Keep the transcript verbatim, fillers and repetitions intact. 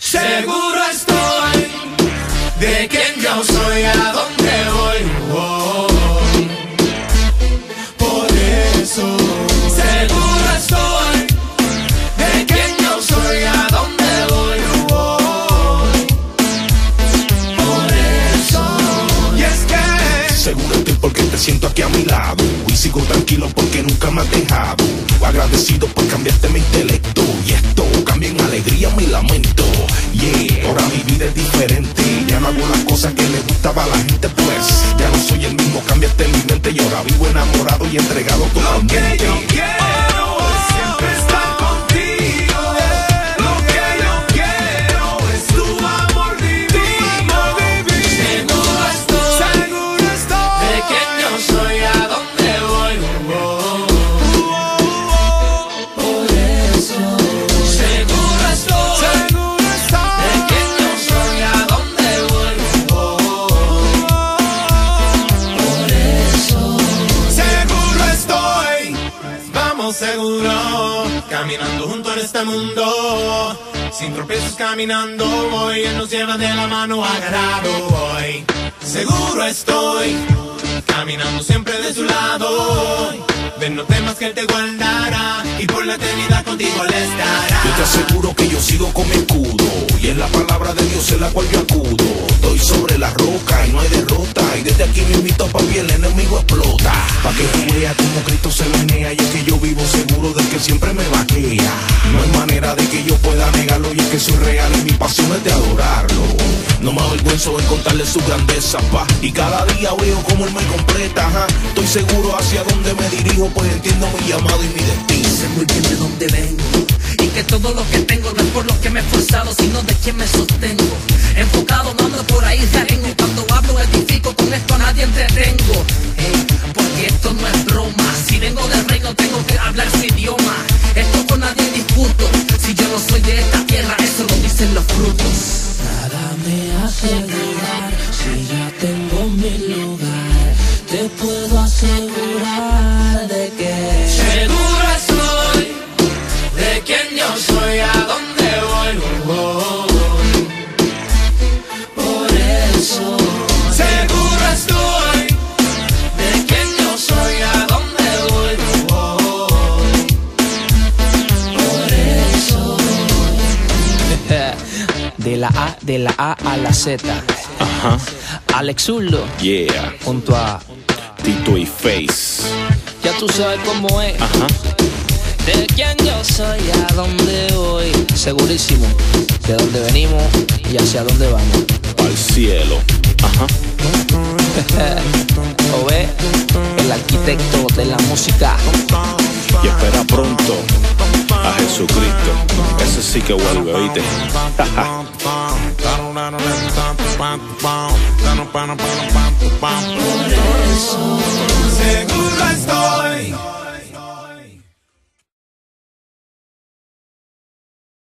Seguro estoy de quién yo soy, a dónde voy. Oh, por eso. Seguro estoy de quién yo soy, a dónde voy. Oh, por eso. Y es que seguro estoy porque te siento aquí a mi lado y sigo tranquilo porque nunca me has dejado. Agradecido por cambiarte mi intelecto y esto cambia en alegría mi lamento. Yeah, ahora mi vida es diferente. Ya no hago las cosas que le gustaba a la gente, pues ya no soy el mismo, cambiaste mi mente y ahora vivo enamorado y entregado totalmente. Lo que yo quiero es siempre estar contigo. Lo que yo quiero es tu amor divino. Seguro estoy, seguro estoy de quién yo soy, a dónde voy. Oh, oh, por eso. Seguro estoy, seguro estoy de quién yo soy, a dónde voy. Oh, por eso. Seguro estoy, vamos seguro, caminando junto en este mundo. Sin tropiezos caminando voy, Él nos lleva de la mano agarrado hoy. Seguro estoy, caminando siempre de su lado. Ven, no temas que Él te guardará y por la eternidad contigo Él estará. Yo te aseguro que yo sigo con mi escudo y es la palabra de Dios en la cual yo acudo. Estoy sobre la roca y no hay derrota, y desde aquí me invito papi, el enemigo explota. Pa' que tú veas como Cristo se menea, y es que yo vivo seguro de que siempre me vaquea. No hay manera de que yo pueda negarlo, y es que soy real y mi pasión es de adorarlo. No me avergüenzo en contarle su grandeza, pa, y cada día veo como Él me completa, ajá. Estoy seguro hacia dónde me dirijo, pues entiendo mi llamado y mi destino. Sé muy bien de dónde vengo y que todo lo que tengo no es por lo que me he esforzado, sino de quien me sostengo. Enfocado, no ando por ahí jarengo. Cuando hablo edifico, con esto a nadie entretengo. Hey, porque esto no es broma. Si vengo del reino tengo que hablar su idioma. Esto con nadie discuto. Si yo no soy de esta tierra, eso lo dicen los frutos. Nada me hace dudar, si ya tengo mi lugar, te puedo asegurar de que Seguro estoy de quién yo soy, a dónde voy. Oh, por eso. Seguro estoy de quién yo soy, a dónde voy. Oh, por eso. De la A, de la A a la Z. Ajá, Alex Zurdo yeah, junto a Tito y Face. ya tú sabes cómo es. Ajá, De quién yo soy, a dónde voy. Segurísimo de dónde venimos y hacia dónde vamos. al cielo. Ajá, O ve, el arquitecto de la música. y espera pronto a Jesucristo. Ese sí que vuelve, ¿oíste? Por eso.